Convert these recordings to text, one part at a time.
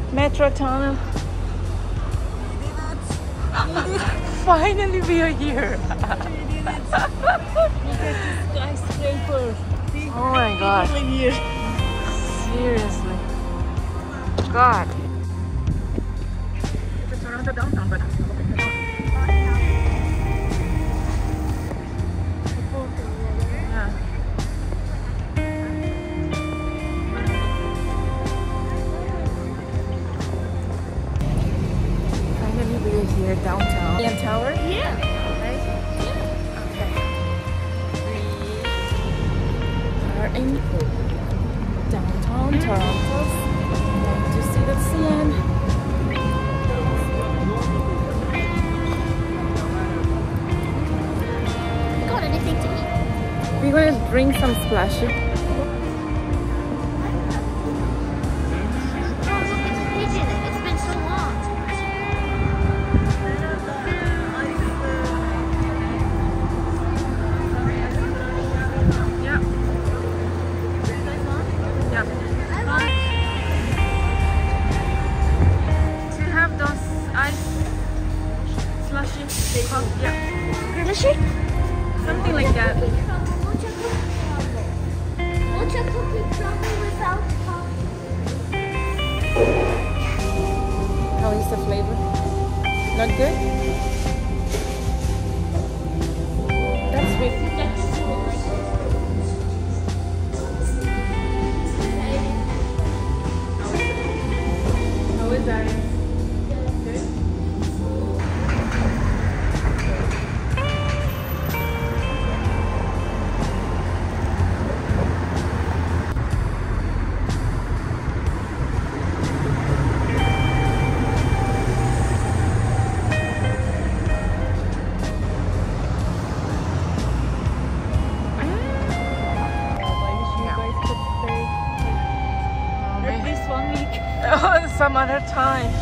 Metro tunnel. Finally we are here. Look at this skyscraper. Oh my god. Here. Seriously. God. It's around the downtown, but yeah. Finally we're here downtown. EM Tower? Yeah. Right? Okay. We are in downtown Toronto. Going to see the CN. Got anything to eat? We're gonna drink some splashy. Oh, look, it's a pigeon. It's been so long. Yeah. Yeah. Do you have those ice slushy? Yeah. Delicious? Something like that. Mocha cookie crumble without coffee. How is the flavor? Not good? That's sweet. How is that? Good? At least 1 week. Oh, some other time.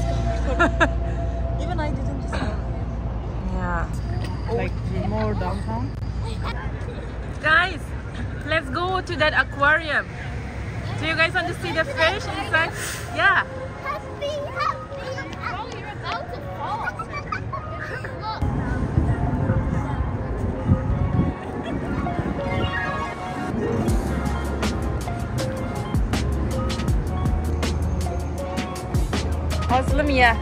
Even I didn't discover. Yeah. Like more downtown. Guys, let's go to that aquarium. Do you guys want to see the fish inside? Yeah. Happy, happy. Oh, you're about to fall. Look. Muslim, yeah.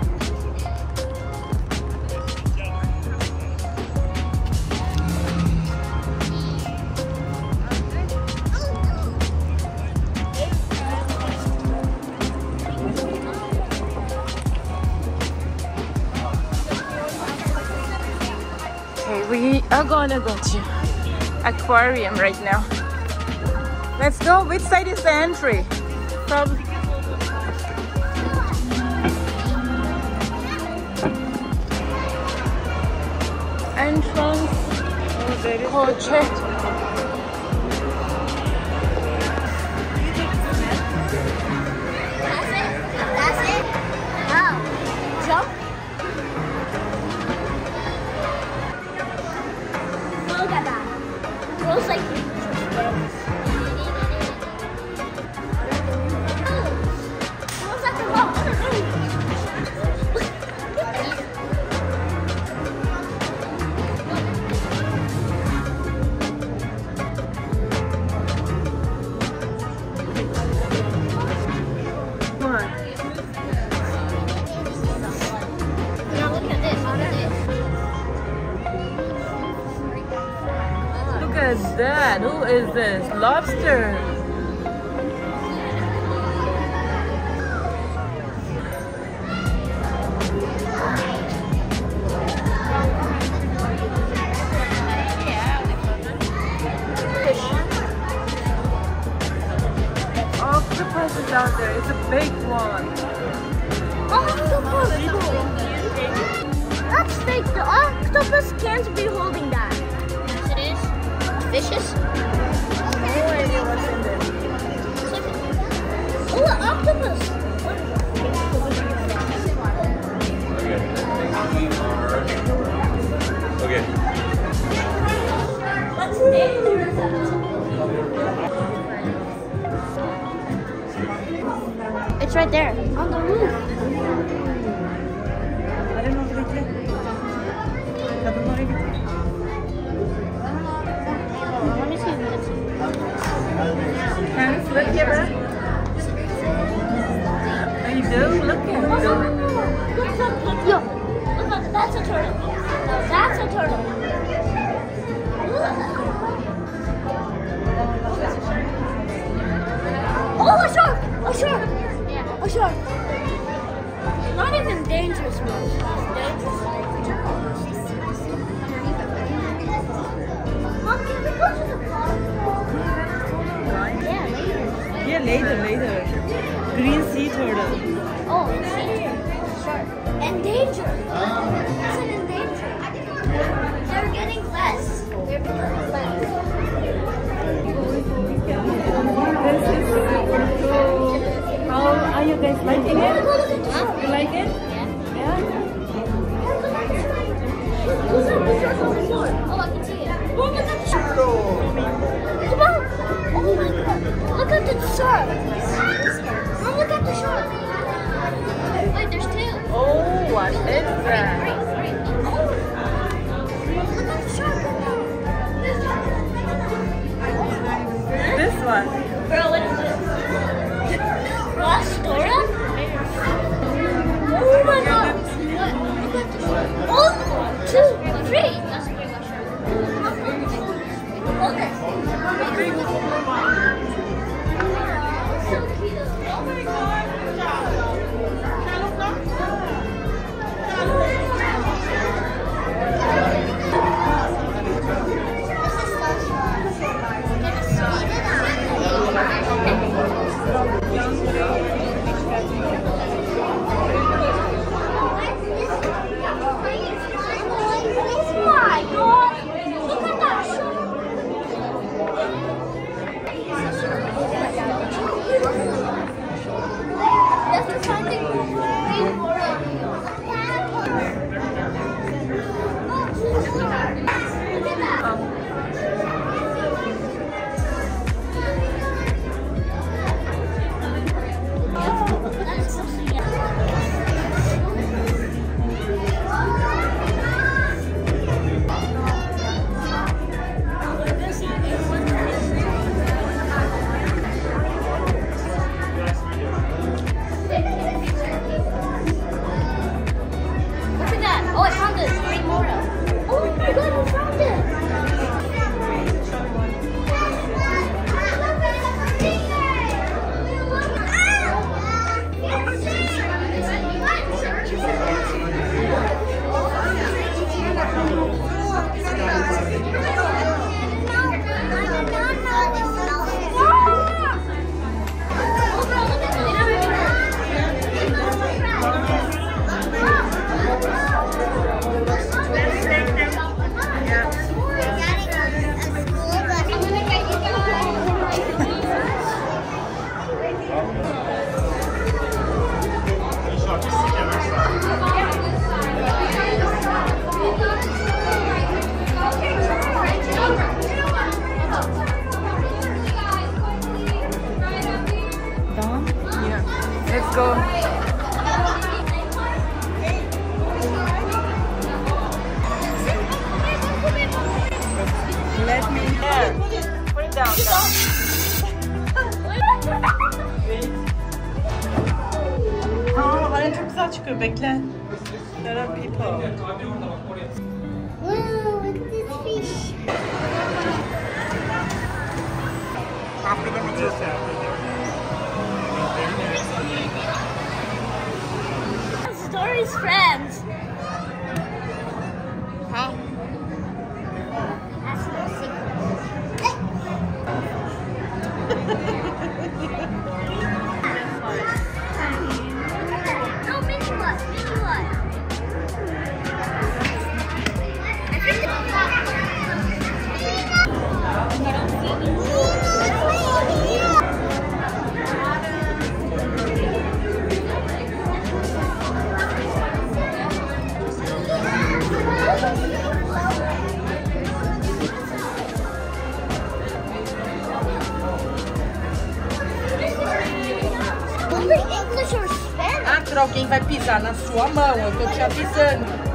Okay, we are gonna go to aquarium right now. Let's go. Which side is the entry? From entrance. Oh, there is Coche. That's it? Wow. Jump. Look at that. Looks like looks like a rock. Come on. Now look at this. Look at this. Look at that. Who is this? Lobster. Octopus is out there. It's a big one. Octopus. That's fake. The octopus can't be holding that. Yes, it is. Fishes. No idea what's in there. Oh, an octopus. Okay. What's dangerous? It's right there on the roof. I don't know if they can. Kadınlara gidiyor. I want to see this. Hands, look here. Are you do? Look at it. Look, yo, look, that's a turtle. Now that's a turtle. Look. Oh, a shark! A shark! Yeah, a shark. Not even dangerous, bro. Dangerous. Mom, can we go to the park? Yeah, later. Yeah, later. Green sea turtle. Oh, shark. Endangered. It's an endangered. They're getting less. They're becoming less. This is super cool. How are you guys liking it? You like it? Yeah? Oh, I can see it. Oh, look at the shark. Come on. Oh my god. Look at the shark. Oh, look at the shark. Wait, there's two. Oh, what is that? Oh. Look at the shark. This one. Bro, what is this? Rastora? Oh my god. Look at the shark. 1, 2, 3. That's a big shark. Okay. So cute. Oh my god. Let's go. Let me there. Put it down. Halen çok güzel çıkıyor. Bekle. There are people. Whoa, look at this fish. Story's friends. Hi. That's no secret. No, mini one. Pedro, alguém vai pisar na sua mão, eu tô te avisando.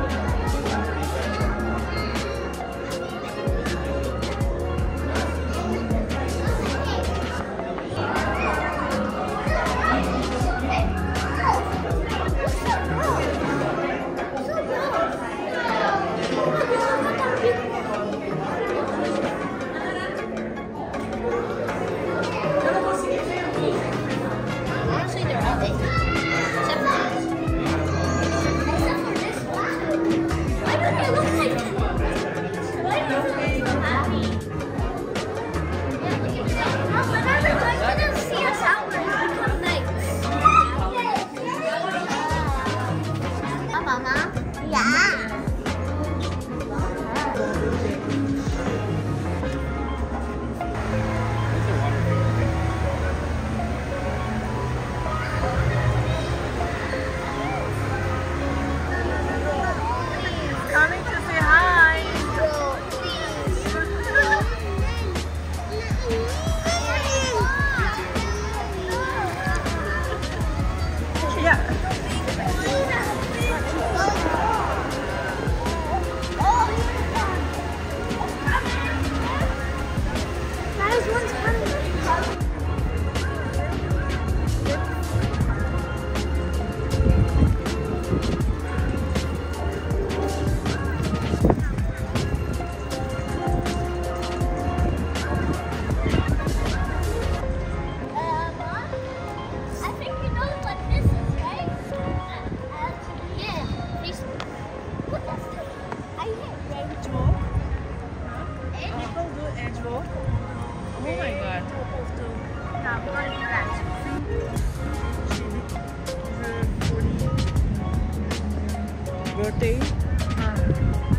Birthday.